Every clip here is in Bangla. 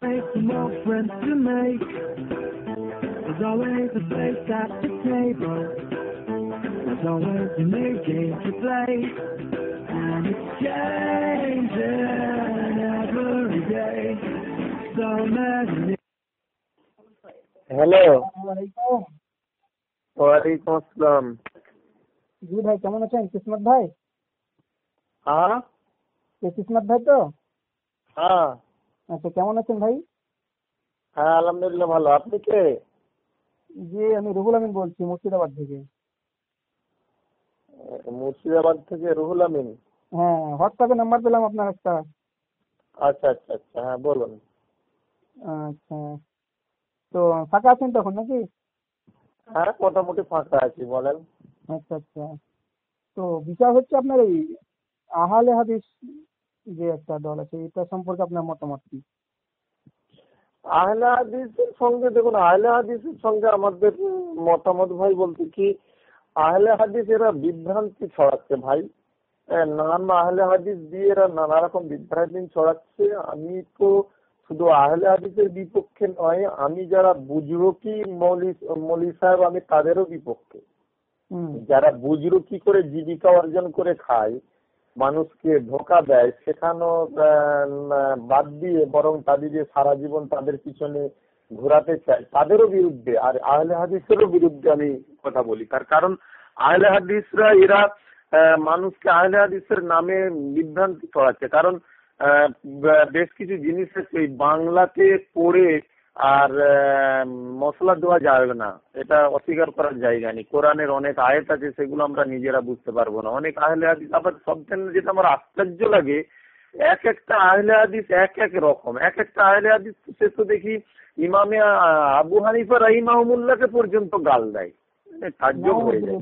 Make more friends to make. There's always a place at the table. There's always a new game to play. And it's changing every day. So many. Hello, আসসালামাইকুম। ওয়ালাইকুম আসসালাম। জি ভাই, কেমন আছেন? কিসমত ভাই? হ্যাঁ কিসমত ভাই তো? হ্যাঁ আচ্ছা, কেমন আছেন ভাই? হ্যাঁ, আলহামদুলিল্লাহ ভালো। আপনি কে? জি, আমি রুহুল আমিন বলছি মুর্শিদাবাদ থেকে। মুর্শিদাবাদ থেকে রুহুল আমিন। হ্যাঁ, হোয়াটসঅ্যাপে নাম্বার পেলাম আপনার একটা। আচ্ছা আচ্ছা আচ্ছা, হ্যাঁ বলুন। আচ্ছা, তো ফাঁকা আছেন তখন নাকি? হ্যাঁ, মোটামুটি ফাঁকা আছি, বলেন। আচ্ছা আচ্ছা, তো বিষয় হচ্ছে আপনার এই আহলে হাদিস যে একটা দল আছে, এটা সম্পর্কে আপনার মতামত কি? আহলে হাদিসের সঙ্গে দেখুন, আহলে হাদিসের সঙ্গে আমাদের মতামত ভাই বলতে কি, আহলে হাদিস এরা বিভ্রান্তি ছড়াচ্ছে ভাই। নাম আহলে হাদিস দিয়ে এরা নানা রকম বিভ্রান্তি ছড়াচ্ছে। আমি তো শুধু আহলে হাদিসের বিপক্ষে নয়, আমি যারা বুজরুকি মৌলী সাহেব, আমি তাদেরও বিপক্ষে। যারা বুজরুকি করে জীবিকা অর্জন করে খায়, মানুষকে ধোঁকা দেয়, সেখানেও বাদ দিয়ে বরং তাদের যে সারা জীবন তাদের পিছনে ঘোরাতে চায়, তাদেরও বিরুদ্ধে আর আহলে হাদিসেরও বিরুদ্ধে আমি কথা বলি। তার কারণ আহলে হাদিসরা এরা মানুষকে আহলে হাদিসের নামে বিভ্রান্তি ছড়াচ্ছে। কারণ বেশ কিছু জিনিস আছে বাংলাতে পড়ে আর মশলা দেওয়া যাবে না, এটা অস্বীকার করার জায়গা নেই। কোরআনের অনেক আয়াত আছে, সেগুলো আমরা নিজেরা বুঝতে পারবো না। অনেক আহলে হাদিস, আবার সবচেয়ে যেটা আমার আশ্চর্য লাগে, এক একটা আহলে হাদিস এক এক রকম। এক একটা আহলে হাদিস সে তো দেখি ইমামে আবু হানিফা রাহিমাহুল্লাহকে পর্যন্ত গাল দেয়, তাজ্জব হয়ে যায়।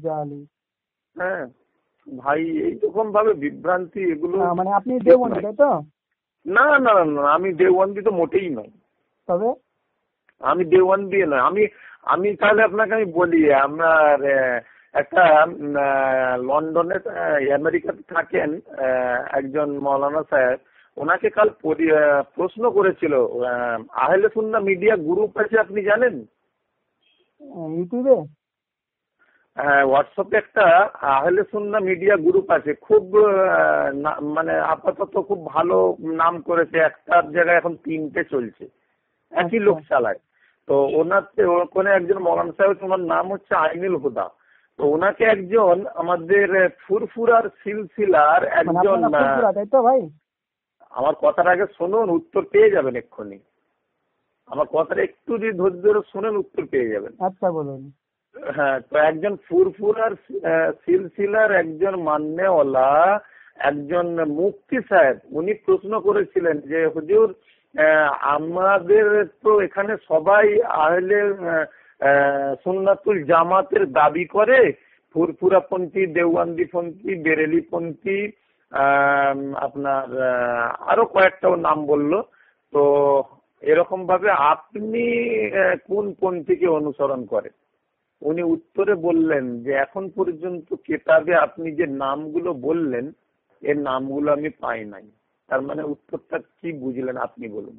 হ্যাঁ ভাই, এইরকম ভাবে বিভ্রান্তি এগুলো। মানে আপনি দেওবন্দি তাই তো? না না না, আমি দেওবন্দি তো মোটেই নয়। তবে আমি দেওবন্দি নয়। আমি তাহলে আপনাকে আমি বলি, আপনার একটা লন্ডনে আমেরিকাতে থাকেন একজন মৌলানা সাহেব, ওনাকে কাল প্রশ্ন করেছিল, আহলে সুন্নাহ মিডিয়া গ্রুপ আছে, আপনি জানেন? ইউটিউবে? হ্যাঁ, হোয়াটসঅ্যাপে একটা আহলে সুন্নাহ মিডিয়া গ্রুপ আছে, খুব মানে আপাতত খুব ভালো নাম করেছে। একটার জায়গায় এখন 3টে চলছে, একই লোক চালায়। তো ওখানে একজন মৌলানা সাহেব, তোমার নাম হচ্ছে আইনুল হুদা। তো ওনাকে একজন আমাদের ফুরফুরার সিলসিলার একজন, তাই তো ভাই? আমার কথাটা আগে শুনুন, উত্তর পেয়ে যাবেন এক্ষুনি। আমার কথাটা একটু যদি ধৈর্য ধরে শুনেন, উত্তর পেয়ে যাবেন। আচ্ছা বলুন। হ্যাঁ, তো একজন ফুরফুরার সিলসিলার একজন মান্যওয়ালা, একজন মুফতি সাহেব, উনি প্রশ্ন করেছিলেন যে হুজুর, আমাদের তো এখানে সবাই আহলে সুন্নাতুল জামাতের দাবি করে, ফুরফুরাপন্থী, দেওবন্দিপন্থী, বেরেলিপন্থী, আপনার আরো কয়েকটাও নাম বললো। তো এরকম ভাবে আপনি কোন পন্থীকে অনুসরণ করেন? উনি উত্তরে বললেন যে এখন পর্যন্ত কেতাবে আপনি যে নামগুলো বললেন, এর নামগুলো আমি পাই নাই। তার মানে উত্তরটা কি বুঝলেন আপনি বলুন?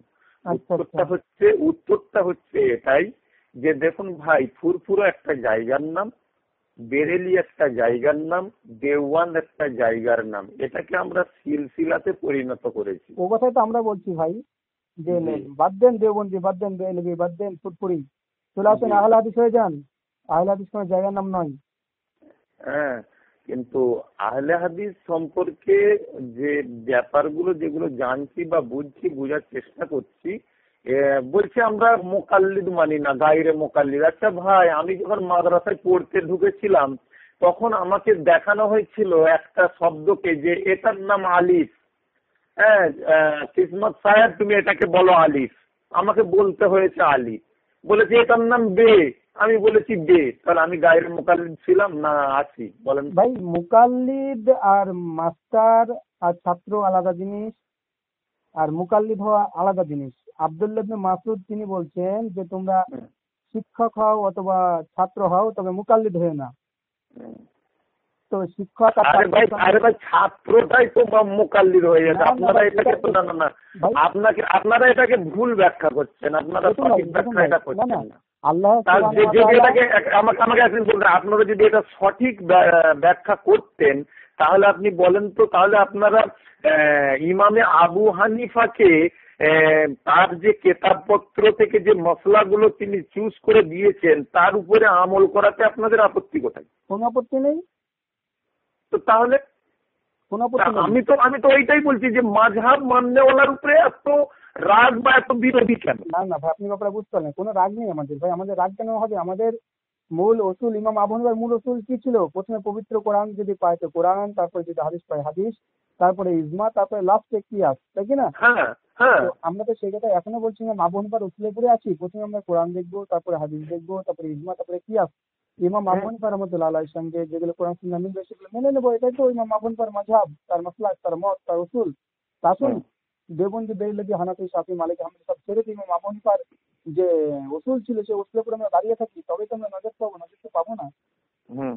উত্তরটা হচ্ছে এটাই যে দেখুন ভাই, ফুরফুরা একটা জায়গার নাম, বেরেলি একটা জায়গার নাম, দেওয়ান একটা জায়গার নাম। এটাকে আমরা সিলসিলাতে পরিণত করেছি। ও কথাই তো আমরা বলছি ভাই, যে বাদ দেন দেওবন্দি, বাদ দেন বেরেলভি, বাদ দেন ফুরফুরি, চলে আসেন আহলে হাদিস হয়ে যান। আহলে হাদিস কোনো জায়গার নাম নয়। হ্যাঁ, কিন্তু আহলে হাদিস সম্পর্কে যে ব্যাপারগুলো যেগুলো জানছি বা বুঝছি, বোঝার চেষ্টা করছি, বলছি আমরা মোকাল্লিদ মানি না, গায়রে মোকাল্লিদ। আচ্ছা ভাই, আমি যখন মাদ্রাসায় পড়তে ঢুকেছিলাম, তখন আমাকে দেখানো হয়েছিল একটা শব্দকে, যে এটার নাম আলিফ। হ্যাঁ, কিসমত সাহেব তুমি এটাকে বলো আলিফ। আমাকে বলতে হয়েছে আলিফ। বলেছে এটার নাম বে, আমি বলেছি বে। তাহলে আমি গায়রে মুকাল্লিদ ছিলাম না আছি? বলেন ভাই, মুকাল্লিদ আর মাস্টার আর ছাত্র আলাদা জিনিস, আর মুকাল্লিদ হওয়া আলাদা জিনিস। আব্দুল্লাহ ইবনে মাসউদ তিনি বলছেন যে তোমরা শিক্ষক হও অথবা ছাত্র হও, তবে মুকাল্লিদ হয়ে না। তো শিক্ষক আর আরে ভাই ছাত্রটাই তো মুকাল্লিদ হয়ে যাচ্ছে। না, না, আপনারা ভাই, এটাকে তো না না না ভাই, আপনারা এটাকে ভুল ব্যাখ্যা করছেন, আপনারা দেখুন ভাই, সঠিক দেখুন ব্যাখ্যা ভাই, এটা না, করছেন না, না। আল্লাহ তার সুবহানাহু যদি ওয়া তাআলা, এটাকে আমাকে একদিন বলবেন, আপনারা যদি এটা সঠিক ব্যাখ্যা করতেন তাহলে আপনি বলেন তো, তাহলে আপনারা ইমামে আবু হানিফাকে তার যে কেতাবপত্র থেকে যে মশলাগুলো তিনি চুজ করে দিয়েছেন তার উপরে আমল করাতে আপনাদের আপত্তি কোথায়? কোনো আপত্তি নেই, তো তাহলে কোনো আপত্তি নেই। আমি তো এইটাই বলছি যে মাযহাব মাননেওয়ালার উপরে এত রাগ বা এত বিরোধী কেন? না, না ভাই, আপনি ব্যাপারে বুঝতে পারলেন, কোনো রাগ নেই আমাদের ভাই। আমাদের রাগ কেন হবে? আমাদের মূল অসুল, ইমাম আবু হানিফার মূল অসুল কি ছিল? প্রথমে পবিত্র কোরআন যদি পায় তো কোরআন, তারপরে যদি হাদিস পায় হাদিস, তারপরে ইজমা, তারপরে লাস্টে কিয়াস, তাই কি না? হ্যাঁ হ্যাঁ তো আমরা তো সেই কথা এখনো বলছি, ইমাম আবু হানিফার উসুলে পড়ে আছি। প্রথমে আমরা কোরআন দেখবো, তারপরে হাদিস দেখবো, তারপরে ইজমা, তারপরে কিয়াস। ইমাম আবু হানিফা রাহমাতুল্লাহ আলাইহির সঙ্গে যেগুলো কোরআন সুন্নাহ মিলবে সেগুলো মেনে নেবো। এটাই তো ইমাম আবু হানিফার মাযহাব, তার মাসলাক, তার মত, তার উসুল। তা আসুন, দেওবন্দি, বেরলভী, হানাফি, শাফি, মালিকি, হাম্বলি সব ছেড়ে দিয়ে ইমাম আবু হানিফার যে উসুল ছিল সেই উসুলের উপরে আমরা দাঁড়িয়ে থাকি, তবেই তো আমরা নাজাত পাবো, নাজাত তো পাবো না। হুম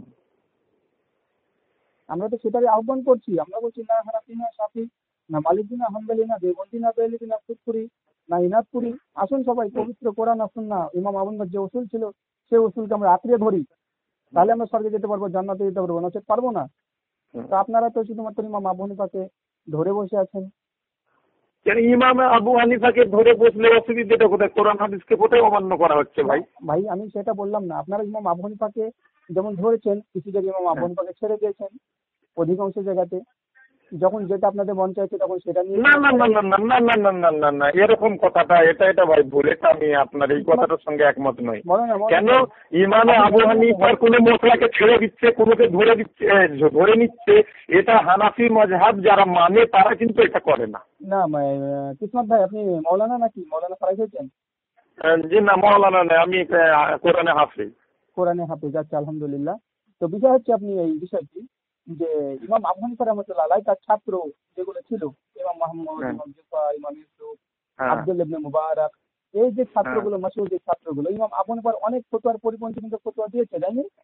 আমরা তো সেটারই আহ্বান করছি। আমরা বলছি না হানাফি, না শাফি, না মালিকি, না হাম্বলি, না দেওবন্দি, না বেরলভী, না ফুরফুরি, না ইনাদপুরি। আসুন সবাই পবিত্র কোরআন আর সুন্নাহ, ইমাম আবু হানিফার যে উসুল ছিল সেই উসুলকে আমরা আঁকড়ে ধরি, তাহলে আমরা স্বর্গে যেতে পারবো, জান্নাতে যেতে পারবো, নচেত পারবো না। তো আপনারা তো শুধুমাত্র ইমাম আবু হানিফাকে ধরে বসে আছেন। কেন ইমাম আবু হানিফাকে ধরে বসলে অসুবিধাটা কোথায়? কোরআন হাদিসকে কোথায় অমান্য করা হচ্ছে ভাই? ভাই আমি সেটা বললাম না, আপনারা ইমাম আবু হানিফাকে যেমন ধরেছেন, কিছু জায়গায় ইমাম আবু হানিফাকে ছেড়ে দিয়েছেন, অধিকাংশ জায়গাতে যখন যেটা আপনাদের মন চাইছে তখন সেটা নিয়ে না না না না না না না না না না না এরকম কথাটা, এটা ভাই ভুল। এটা আমি আপনার এই কথাটার সঙ্গে একমত নই। কেন ইমামে আবু হানিফার কোন মশলাকে ছেড়ে দিচ্ছে, কোনোকে ধরে দিচ্ছে, ধরে নিচ্ছে, এটা হানাফি মাযহাব যারা মানে তারা কিন্তু এটা করে না। না কিসমত ভাই, আপনি মৌলানা নাকি মৌলানা ফারাই হয়েছেন? যে না মওলানা নয়, আমি কোরআনে হাফেজ। কোরআনে হাফেজ, আচ্ছা আলহামদুলিল্লাহ। তো বিষয় হচ্ছে, আপনি এই বিষয়টি যে ইমাম আবু হানিফা রাহমাতুল্লাহ আলাইহি তার ছাত্র যেগুলো ছিল, ইমাম মুহাম্মদ, ইমাম জুফার, ইমাম ইউসুফ, আব্দুল্লাহ ইবনে মুবারক, এই যে ছাত্রগুলো, মাসহুর যে ছাত্রগুলো, ইমাম আবু হানিফার অনেক ফতোয়ার পরিপন্থী কিন্তু ফতোয়া দিয়েছে, তাই না?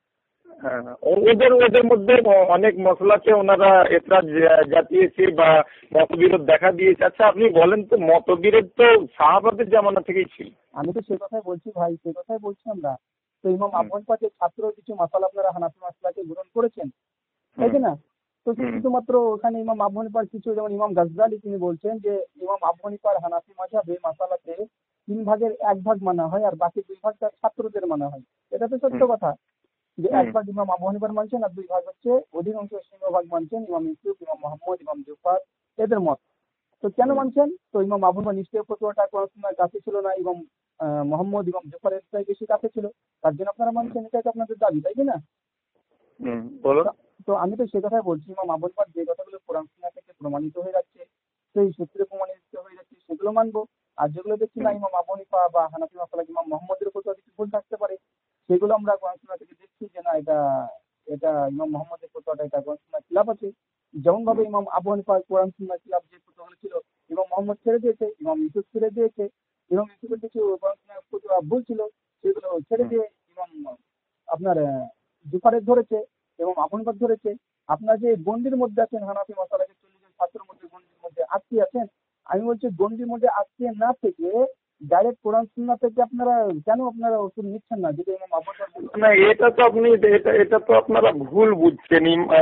ওদের মধ্যে অনেক মশলাকে ওনারা এতরাজ জাতিয়েছে বা মতবিরোধ দেখা দিয়েছে। আচ্ছা আপনি বলেন তো, মতবিরোধ তো সাহাবাদের জামানা থেকেই ছিল। আমি তো সে কথাই বলছি ভাই, সে কথাই বলছি আমরা। তো ইমাম আবু হানিফার যে ছাত্র কিছু মাসালা আপনারা হানাফি মাসলাকে গ্রহণ করেছেন, তাই কি না? তো শুধুমাত্র ওখানে ইমাম আবু হানিফার কিছু, যেমন ইমাম গাজ্জালি তিনি বলছেন যে ইমাম আবু হানিফার হানাফি মাযহাবে মাসালাতে 3/1 মানা হয় আর বাকি 2 ভাগ তার ছাত্রদের মানা হয়। এটা তো সত্য কথা যে 1 ভাগ ইমাম আবু হানিফার মানছেন আর 2 ভাগ হচ্ছে অধিকাংশ সিংহভাগ মানছেন ইমাম ইউসুফ, ইমাম মুহাম্মদ, ইমাম জুফার, এদের মত। তো কেন মানছেন? তো ইমাম আবু হানিফা নিশ্চয়ই ফতোয়াটা কোরআন সুন্নাহর কাছে ছিল না, ইমাম মুহাম্মদ, ইমাম জুফারের চাই বেশি কাছে ছিল, তার জন্য আপনারা মানছেন, এটাই তো আপনাদের দাবি, তাই কি না? বলুন। তো আমি তো সে কথাই বলছি, ইমাম আবু হানিফার যে কথাগুলো কোরআন সুন্নাহ থেকে প্রমাণিত হয়ে যাচ্ছে, সেই সূত্রে প্রমাণিত হয়ে যাচ্ছে, সেগুলো মানবো। আর যেগুলো দেখছি না ইমাম আবু হানিফা বা হানাফি মাসালা ইমাম মুহাম্মদের ফতোয়া কিছু ভুল থাকতে পারে, সেগুলো আমরা কোরআন সুন্নাহ থেকে দেখছি যে না, এটা এটা ইমাম মুহাম্মদের ফতোয়াটা এটা কোরআন সুন্নাহ খিলাফ আছে। যেমন ভাবে ইমাম আবু হানিফা কোরআন সুন্নাহ খিলাফ যে ফতোয়াগুলো ছিল, ইমাম মুহাম্মদ ছেড়ে দিয়েছে, ইমাম ইউসুফ ছেড়ে দিয়েছে, ইমাম ইউসুফের কিছু কোরআন সুন্নাহ ফতোয়া ভুল ছিল সেগুলো ছেড়ে দিয়ে ইমাম আপনার জুফারের ধরেছে এবং আবু হানিফার ধরেছে। আপনার যে গণ্ডির মধ্যে আছেন, হানাফি মাসালাকে 40 জন ছাত্রের মধ্যে গণ্ডির মধ্যে আটকে আছেন, আমি বলছি গণ্ডির মধ্যে আটকে না থেকে ডাইরেক্ট কোরআন সুন্নাহ থেকে আপনারা কেন উসুল নিচ্ছেন না? যদি ইমাম আবু হানিফা না, এটা তো আপনারা ভুল বুঝছেন।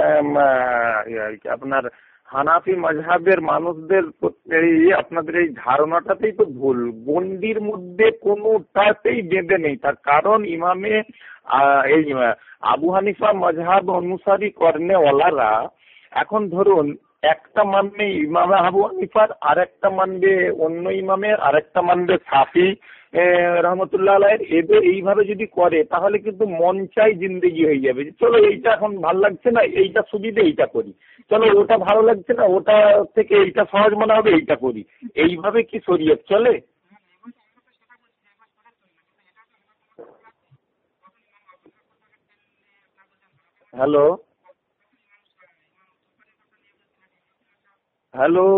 আপনার হানাফি মাযহাবের মানুষদের আপনাদের এই ধারণাটাতেই তো ভুল। গণ্ডির মধ্যে কোনোটাতেই বেঁধে নেই। তার কারণ ইমামে এই আবু হানিফা মাযহাব অনুসারী করনেওয়ালারা এখন ধরুন একটা মানবে ইমামে আবু হানিফার, আর একটা মানবে অন্য ইমামের, আর একটা মানবে শাফি রহমতুল্লাহ আলাইহির। এদের এইভাবে যদি করে তাহলে কিন্তু মন চাই জিন্দেগি হয়ে যাবে। চলো এইটা এখন ভালো লাগছে না, এইটা সুবিধে, এইটা করি। চলো ওটা ভালো লাগছে না, ওটা থেকে এইটা সহজ মনে হবে, এইটা করি। এইভাবে কি শরীয়ত চলে? হ্যালো হ্যালো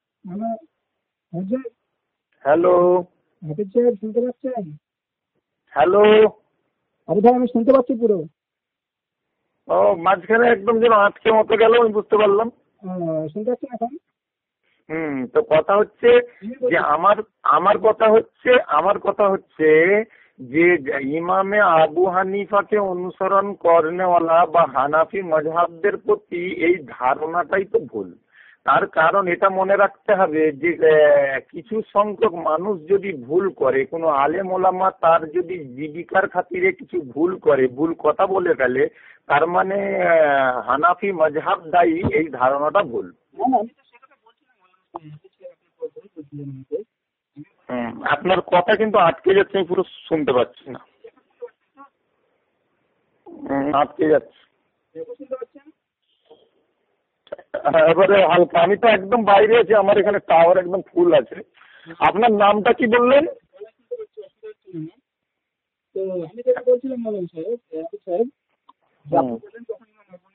হুজুর, হ্যালো হাফিজ সাহেব শুনতে পাচ্ছেন? হ্যালো। আরে ভাই আমি শুনতে পাচ্ছি পুরো। ও, মাঝখানে একদম যেন আটকে মতো গেল, আমি বুঝতে পারলাম। শুনতে পাচ্ছেন এখন? তো কথা হচ্ছে যে আমার কথা হচ্ছে যে ইমামে আবু হানিফাকে অনুসরণ করেনেওয়ালা বা হানাফি মজহাবদের প্রতি এই ধারণাটাই তো ভুল। তার কারণ এটা মনে রাখতে হবে যে কিছু সংখ্যক মানুষ যদি ভুল করে, কোনো আলেম ওলামা তার যদি জীবিকার খাতিরে কিছু ভুল করে, ভুল কথা বলে ফেলে, তার মানে হানাফি মজহাব দায়ী, এই ধারণাটা ভুল। আপনার কথা কিন্তু আটকে যাচ্ছে, আমি পুরো শুনতে পাচ্ছি না, আটকে যাচ্ছে। এবারে হালকা, আমি তো একদম বাইরে আছি, আমার এখানে টাওয়ার একদম ফুল আছে। আপনার নামটা কি বললেন? তো আমি যেটা বলছিলাম মৌলানা সাহেব, সাহেব আপনি বললেন তখন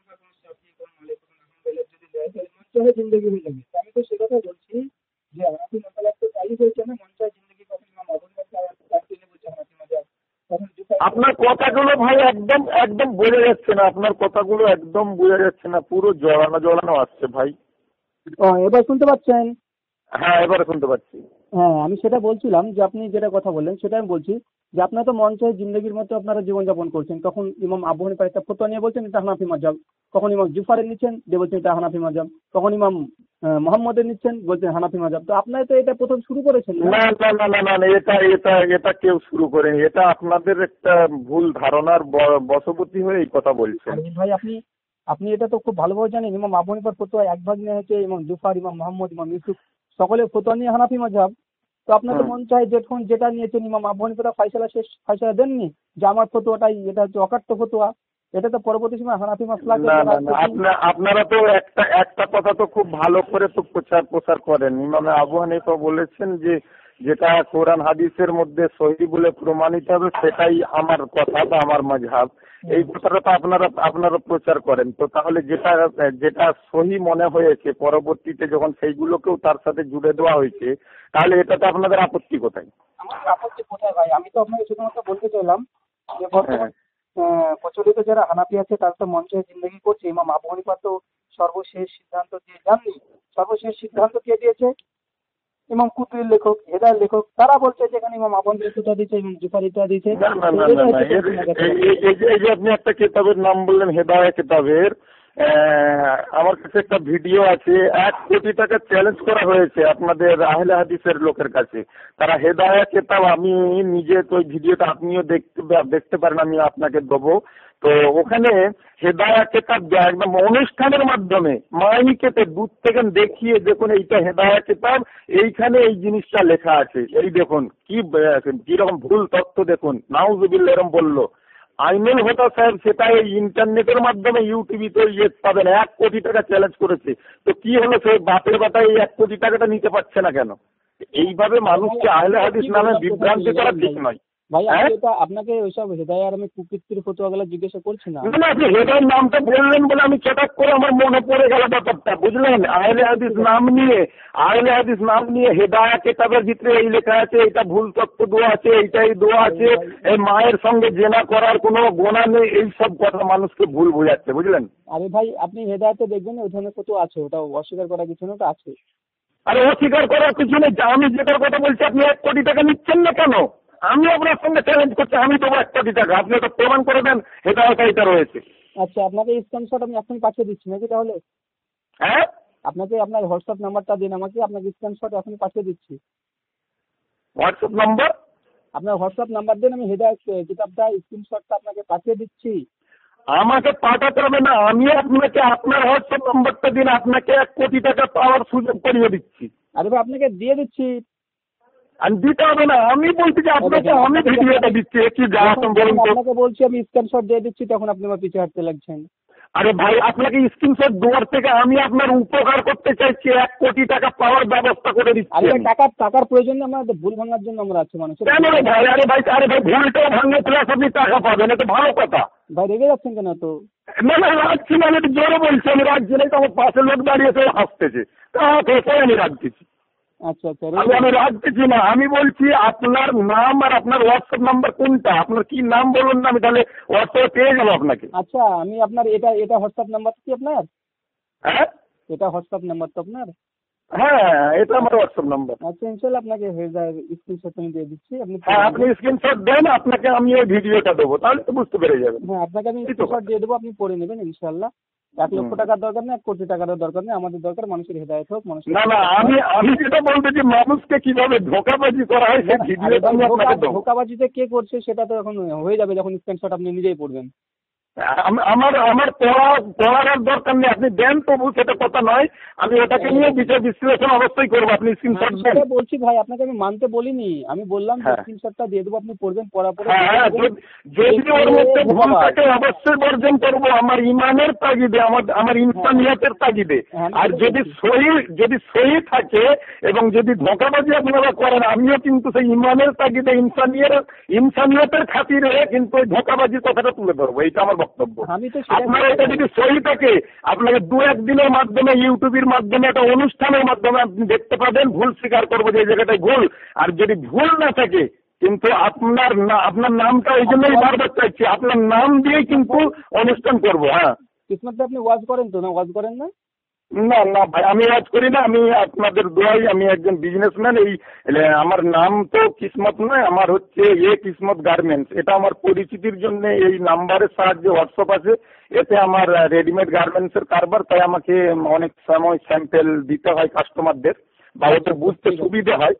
জিন্দগি হয়ে যাবে। আমি তো সে কথা বলছি যে হানাফি মাসালা তো তাই হয়েছে না, মন চায় জিন্দগি কখন ইমাম আবু হানিফা বলছে হানাফি মাযহাব, তখন আপনার কথাগুলো ভাই একদম একদম বোঝা যাচ্ছে না, আপনার কথাগুলো একদম বোঝা যাচ্ছে না, পুরো জড়ানো জড়ানো আসছে ভাই। এবার শুনতে পাচ্ছেন? হ্যাঁ, এবারে শুনতে পাচ্ছি। হ্যাঁ, আমি সেটা বলছিলাম যে আপনি যেটা কথা বললেন সেটা আমি বলছি যে আপনার তো মন চাই জিন্দগির মতো আপনারা জীবনযাপন করছেন, তখন ইমাম আবু হানিফার একটা ফতোয়া নিয়ে বলছেন এটা হানাফি মাযহাব, কখন ইমাম জুফারের নিচ্ছেন দিয়ে বলছেন এটা হানাফি মাযহাব, কখন ইমাম মোহাম্মদের নিচ্ছেন বলছেন হানাফি মাযহাব। তো আপনারা তো এটা প্রথম শুরু করেছেন না? না না না না না না, এটা এটা এটা কেউ শুরু করেনি, এটা আপনাদের একটা ভুল ধারণার বশবর্তী হয়ে এই কথা বলছেন। ভাই আপনি আপনি এটা তো খুব ভালোভাবে জানেন ইমাম আবু হানিফার ফতোয়া এক ভাগ নেওয়া হয়েছে ইমাম জুফার, ইমাম মোহাম্মদ, ইমাম ইউসুফ সকলের ফতোয়া নিয়ে হানাফি মাযহাব। তো আপনার তো মন চায় যখন যেটা নিয়েছেন ইমাম আবু হানিফা ফায়সালা দেননি যে আমার ফতোয়াটাই এটা হচ্ছে অকাট্য ফতোয়া, এটা তো পরবর্তী সময় হানাফি মাসলাকে আপনারা তো একটা কথা তো খুব ভালো করে তো প্রচার করেন। ইমাম আবু হানিফা বলেছেন যে যেটা কোরআন হাদিসের মধ্যে সহি বলে প্রমাণিত হবে সেটাই আমার কথা বা আমার মাযহাব, এই কথাটা তো আপনারা প্রচার করেন। তো তাহলে যেটা সহি মনে হয়েছে পরবর্তীতে যখন সেইগুলোকেও তার সাথে জুড়ে দেওয়া হয়েছে, তাহলে এটাতে আপনাদের আপত্তি কোথায়? আমার আপত্তি কোথায় ভাই? আমি তো আপনাকে শুধুমাত্র বলতে চাইলাম যে প্রচলিত যারা হানাফি আছে তারা তো মন চায় জিন্দগি করছে, ইমাম আবু হানিফা তো সর্বশেষ সিদ্ধান্ত দিয়ে যাননি, সর্বশেষ সিদ্ধান্ত কে দিয়েছে? ইমাম কুতুবের লেখক, হেদায়ের লেখক, তারা বলছে যেখানে ইমাম আবু হানিফা দিয়েছে, ইমাম জুফারিটা দিয়েছে। এই যে আপনি একটা কিতাবের নাম বললেন হেদায়া কিতাবের, আমার কাছে একটা ভিডিও আছে, 1 কোটি টাকা চ্যালেঞ্জ করা হয়েছে আপনাদের আহলে হাদিসের লোকের কাছে। তারা হেদায়া কিতাব, আমি নিজে তো ওই ভিডিওটা আপনিও দেখতে পারেন, আমি আপনাকে দেবো। তো ওখানে হেদায়া কিতাব একদম অনুষ্ঠানের মাধ্যমে মাইকেতে দূর থেকে দেখিয়ে দেখুন এইটা হেদায়া কিতাব, এইখানে এই জিনিসটা লেখা আছে, এই দেখুন কিরকম ভুল তথ্য দেখুন, নাউজুবিল্লাহ এরকম বললো। আইনুল হোতা সাহেব সেটা এই ইন্টারনেটের মাধ্যমে ইউটিউবে পাবেন, 1 কোটি টাকা চ্যালেঞ্জ করেছে। তো কি হলো, সেই বাপের বাটা এই 1 কোটি টাকাটা নিতে পারছে না কেন? এইভাবে মানুষকে আহলে হাদিস নামে বিভ্রান্তি করা ঠিক নয় ভাই। আপনাকে ওইসব হেদায়া আর আমি কুকৃতির ফতোয়াগুলো জিজ্ঞাসা করছি না। না, আপনি হেদায়ের নামটা বললেন বলে আমি চটাক করে আমার মনে পড়ে গেল ব্যাপারটা, বুঝলেন? আহলে হাদিস নাম নিয়ে হেদায়া কিতাবের ভিতরে এই লেখা আছে, এটা ভুল তথ্য দেওয়া আছে, এইটাই দেওয়া আছে, এই মায়ের সঙ্গে জেনা করার কোনো গোনা নেই, এই সব কথা মানুষকে ভুল বোঝাচ্ছে, বুঝলেন? আরে ভাই আপনি হেদায়াতে দেখবেন ওই ধরনের ফতোয়া আছে, ওটা অস্বীকার করার কিছু না, ওটা আছে। আরে অস্বীকার করার কিছু নেই, আমি যেটার কথা বলছি আপনি 1 কোটি টাকা নিচ্ছেন না কেন? আমি আপনার সঙ্গে চ্যালেঞ্জ করছি, আমি দেবো 1 কোটি টাকা, আপনি এটা প্রমাণ করে দেন হেদায়াতে এটা রয়েছে। আচ্ছা, আপনাকে স্ক্রিনশট আমি এখন পাঠিয়ে দিচ্ছি নাকি তাহলে? হ্যাঁ, আপনাকে আপনার হোয়াটসঅ্যাপ নাম্বারটা দিন আমাকে, আপনাকে স্ক্রিনশট এখন পাঠিয়ে দিচ্ছি। WhatsApp number? আপনার হোয়াটসঅ্যাপ নাম্বার দেন, আমি হেদায়েত কিতাবটা স্ক্রিনশটটা আপনাকে পাঠিয়ে দিচ্ছি। আমাকে পাঠাতে হবে না, আমি আপনাকে আপনার হোয়াটসঅ্যাপ নাম্বারটা দিন, আপনাকে 1 কোটি টাকা পাওয়ার সুযোগ করিয়ে দিচ্ছি। আরে ভাই আপনাকে দিয়ে দিচ্ছি। আর দিতে হবে না, আমি বলছি যে আপনাকে আমি ভিডিওটা দিচ্ছি, কি বলুন তো? আপনাকে বলছি আমি স্ক্রিনশট দিয়ে দিচ্ছি, তখন আপনি আমার পিছু হাঁটতে লাগছেন। আরে ভাই আপনাকে স্ক্রিনশট দেওয়ার থেকে আমি আপনার উপকার করতে চাইছি, 1 কোটি টাকা পাওয়ার ব্যবস্থা করে দিচ্ছি। আরে টাকার প্রয়োজন নেই, আমরা ভুল ভাঙার জন্য আমরা আছি মানুষের। কেন রে ভাই? আরে ভাই ভুলটাও ভাঙলে প্লাস আপনি টাকা পাবেন, এটা ভালো কথা। ভাই রেগে যাচ্ছেন কেন তো? না না, রাখছি না, আমি একটু জোরে বলছি, আমি রাখছি না, আমার পাশে লোক দাঁড়িয়েছে হাসতেছে, তা আমি রাখতেছি। আচ্ছা আচ্ছা আমি রাখতেছি না, আমি বলছি আপনার নাম আর আপনার হোয়াটসঅ্যাপ নাম্বার কোনটা, আপনার কি নাম বলুন না, আমি তাহলে হোয়াটসঅ্যাপে পেয়ে যাবো আপনাকে। আচ্ছা আমি আপনার এটা হোয়াটসঅ্যাপ নাম্বার কি আপনার? হ্যাঁ এটা হোয়াটসঅ্যাপ নাম্বার তো আপনার? হ্যাঁ, এটা আমার হোয়াটসঅ্যাপ নাম্বার। আচ্ছা ইনশাল্লাহ আপনাকে হয়ে যায়, স্ক্রিনশট আমি দিয়ে দিচ্ছি, আপনি হ্যাঁ, আপনি স্ক্রিনশট দেন, আপনাকে আমি এই ভিডিওটা দেবো, তাহলে তো বুঝতে পেরে যাবেন। হ্যাঁ আপনাকে আমি এই তো স্ক্রিনশট কথা। দিয়ে দেবো, আপনি পড়ে নেবেন ইনশাল্লাহ। 1 লক্ষ টাকার দরকার নেই, 1 কোটি টাকারও দরকার নেই, আমাদের দরকার মানুষের হেদায়েত হোক, মানুষের না না, আমি যেটা বলতেছি মানুষকে কিভাবে ধোঁকাবাজি করা হয় সেই ভিডিওটা আমি আপনাকে দেবো। ধোকাবাজিতে কে করছে সেটা তো এখন হয়ে যাবে যখন স্ক্রিনশট আপনি নিজেই পড়বেন। আমার আমার পড়ার দরকার নেই, আপনি দেন তবু সেটা কথা নয়, আমি ওটাকে নিয়ে বিচার বিশ্লেষণ অবশ্যই করবো, আপনি স্ক্রিনশট দেন। সেটা বলছি ভাই, আপনাকে আমি মানতে বলিনি, আমি বললাম যে হ্যাঁ। স্ক্রিনশটটা দিয়ে দেবো, আপনি পড়বেন, পড়ার পরে হ্যাঁ, যদি ওর মধ্যে ভুল থাকে অবশ্যই বর্জন করবো, আমার ইমানের তাগিদে, আমার ইনসানিয়াতের তাগিদে। আর যদি সহি থাকে এবং যদি ধোঁকাবাজি আপনারা করেন, আমিও কিন্তু সেই ইমানের তাগিদে ইনসানিয়তের খাতিরে কিন্তু ওই ধোঁকাবাজির কথাটা তুলে ধরবো, এইটা আমার বক্তব্য। আপনারা এটা যদি সহি থাকে, আপনাকে 2-1 দিনের মাধ্যমে ইউটিউবের মাধ্যমে একটা অনুষ্ঠানের মাধ্যমে আপনি দেখতে পাবেন, ভুল স্বীকার করবো যে এই জায়গাটায় ভুল। আর যদি ভুল না থাকে, কিন্তু আপনার নামটা এই জন্যই বারবার চাইছি, আপনার নাম দিয়েই কিন্তু অনুষ্ঠান করবো। হ্যাঁ, কিসমত ভাই আপনি ওয়াজ করেন তো? না ওয়াজ করেন না? না না ভাই, আমি ওয়াজ করি না, আমি আপনাদের দোয়াই, আমি একজন বিজনেসম্যান। আমার নাম তো কিসমত নয়, আমার হচ্ছে কিসমত গার্মেন্টস। এটা আমার পরিচিতির জন্য এই নাম্বারের সাহায্যে হোয়াটসঅ্যাপ আছে, এতে আমার রেডিমেড গার্মেন্টসের কারবার, তাই আমাকে অনেক সময় স্যাম্পেল দিতে হয় কাস্টমারদের, বা ওদের বুঝতে সুবিধা হয়,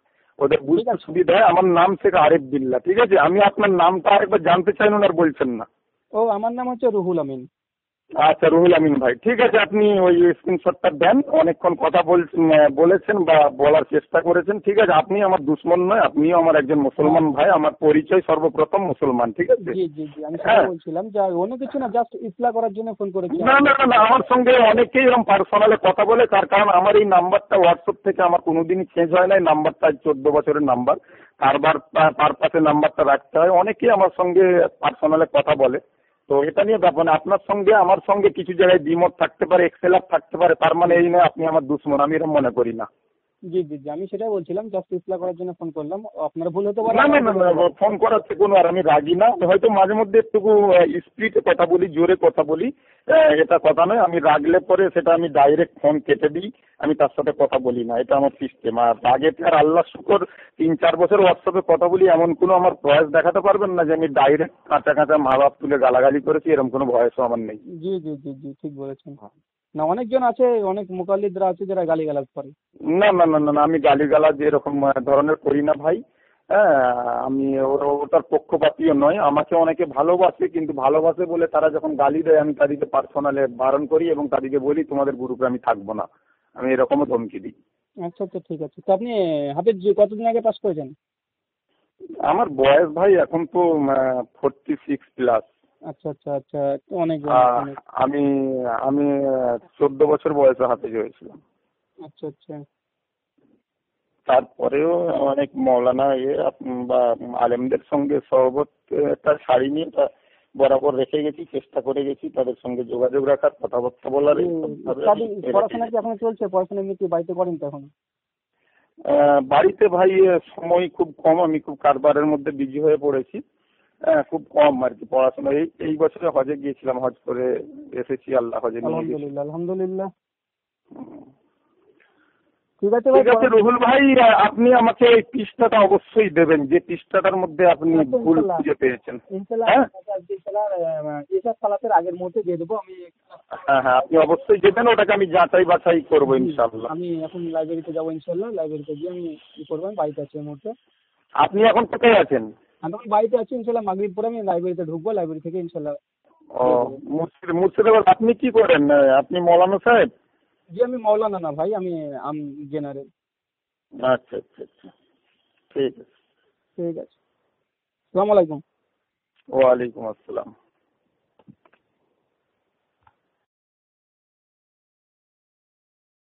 আমার নাম শেখ আরিফ বিল্লাহ। ঠিক আছে, আমি আপনার নামটা আরেকবার জানতে চাইলেন আর বলছেন না। ও আমার নাম হচ্ছে রুহুল আমিন। আচ্ছা, রুহুল আমিন ভাই, ঠিক আছে, আপনি ওই স্ক্রিনশটটা দেন। অনেকক্ষণ কথা বলেছেন বা বলার চেষ্টা করেছেন, ঠিক আছে। আপনি আমার দুশ্মন নয়, আপনিও আমার একজন মুসলমান ভাই, আমার পরিচয় সর্বপ্রথম মুসলমান, ঠিক আছে। জি জি জি, আমি সেটা বলছিলাম যে অন্য কিছু না, জাস্ট ইসলাহ করার জন্য ফোন করেছি। না না না, আমার সঙ্গে অনেকেই এরকম পার্সোনালে কথা বলে, তার কারণ আমার এই নাম্বারটা হোয়াটসঅ্যাপ থেকে আমার কোনোদিনই চেঞ্জ হয় নাই, নাম্বারটা 14 বছরের নাম্বার, কারবার পারপাসে নাম্বারটা রাখতে হয়। অনেকেই আমার সঙ্গে পার্সোনালে কথা বলে, তো এটা নিয়ে ব্যাপার না। আপনার সঙ্গে আমার সঙ্গে কিছু জায়গায় দ্বিমত থাকতে পারে, এক্সেলাপ থাকতে পারে, তার মানে এই নয় আপনি আমার দুশ্মন, আমি এরকম মনে করি না। জি জি জি, আমি সেটাই বলছিলাম, জাস্ট ইসলাহ করার জন্য ফোন করলাম, আপনার ভুল হতে পারে। না না না, ফোন করাচ্ছে কোনো, আর আমি রাগি না, হয়তো মাঝে মধ্যে একটু স্পিডে কথা বলি, জোরে কথা বলি, এটা কথা নয়। আমি রাগলে পরে সেটা আমি ডাইরেক্ট ফোন কেটে দিই, আমি তার সাথে কথা বলি না, এটা আমার সিস্টেম। আর রাগেতে আর আল্লাহ শুকর 3-4 বছর হোয়াটসঅ্যাপে কথা বলি, এমন কোনো আমার ভয়েস দেখাতে পারবেন না যে আমি ডাইরেক্ট কাঁচা কাঁচা মা বাপ তুলে গালাগালি করেছি, এরকম কোনো ভয়েসও আমার নেই। জি জি জি জি, ঠিক বলেছেন। না অনেকজন আছে, অনেক মুকাল্লিদরা আছে যারা গালিগালাজ করে। না না না না, আমি গালিগালাজ এরকম ধরনের করি না ভাই। হ্যাঁ, আমি ওটার পক্ষপাতীয় নয়। আমাকে অনেকে ভালোবাসে, কিন্তু ভালোবাসে বলে তারা যখন গালি দেয়, আমি তাদেরকে পার্সোনালে বারণ করি এবং তাদেরকে বলি তোমাদের গ্রুপে আমি থাকবো না, আমি এরকমও ধমকি দিই। আচ্ছা আচ্ছা, ঠিক আছে। তো আপনি হাফেজ কতদিন আগে পাস করেছেন? আমার বয়স ভাই এখন তো 46+। আচ্ছা আচ্ছা আচ্ছা, তো অনেক। আমি আমি 14 বছর বয়সে হাফেজ হয়েছিলাম। আচ্ছা আচ্ছা, তারপরেও অনেক মৌলানা বা আলেমদের সঙ্গে সহবতটা ছাড়িনি, বরাবর রেখে গেছি, চেষ্টা করে গেছি তাদের সঙ্গে যোগাযোগ রাখার, কথাবার্তা বলার। পড়াশোনা কি এখন চলছে? পড়াশোনা এমনি কি বাড়িতে করেন তো এখন? বাড়িতে ভাই সময় খুব কম, আমি খুব কারবারের মধ্যে বিজি হয়ে পড়েছি, খুব কম আর কি পড়াশোনা। এই বছরে হজে গিয়েছিলাম, হজ করে এসেছি, আল্লাহ হজে নিয়ে গেছি। আলহামদুলিল্লাহ আলহামদুলিল্লাহ। ঠিক আছে রুহুল ভাই, আপনি আমাকে এই পৃষ্ঠাটা অবশ্যই দেবেন, যে পৃষ্ঠাটার মধ্যে আপনি ভুল খুঁজে পেয়েছেন। সালাতের আগের মুহূর্তে দিয়ে দেবো আমি। হ্যাঁ হ্যাঁ, আপনি অবশ্যই দেবেন, ওটাকে আমি যাচাই বাছাই করবো ইনশাল্লাহ। আমি এখন লাইব্রেরিতে যাবো ইনশাল্লাহ, লাইব্রেরিতে গিয়ে আমি কি করবো, আমি বাড়িতে আছি এই মুহূর্তে। আপনি এখন কোথায় আছেন? আমি বাড়িতে আছি ইনশাল্লাহ, মাগরিব পরে আমি লাইব্রেরিতে ঢুকবো, লাইব্রেরি থেকে ইনশাল্লাহ। ও মুর্শিদাবাদ, আপনি কি করেন? আপনি মৌলানা সাহেব? জি আমি মৌলানা না ভাই, আমি জেনারেল। আচ্ছা আচ্ছা আচ্ছা, ঠিক আছে ঠিক আছে। আসসালামু আলাইকুম। ওয়ালাইকুম আসসালাম।